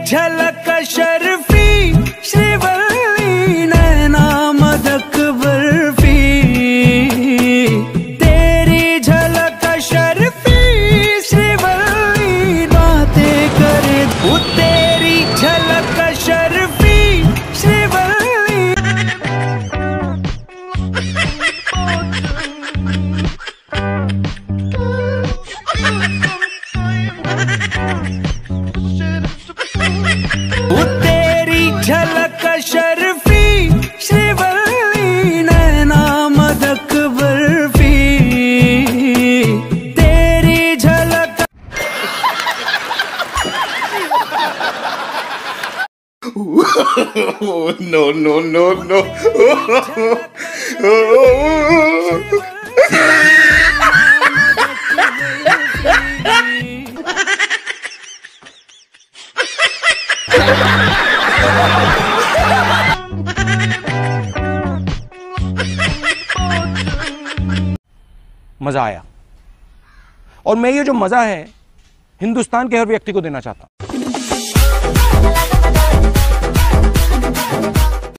झलक शर्फी श्रीवल्ली नैना मदक बर्फी, तेरी झलक शर्फी श्रीवल्ली बातें करे, वो तेरी झलक शर्फी श्रीवल्ली। वो तेरी झलक शर्फी श्रीवल्ली नैना मदक बर्फी, तेरी झलक। No, no, no, no. मजा आया, और मैं ये जो मजा है हिंदुस्तान के हर व्यक्ति को देना चाहता हूं।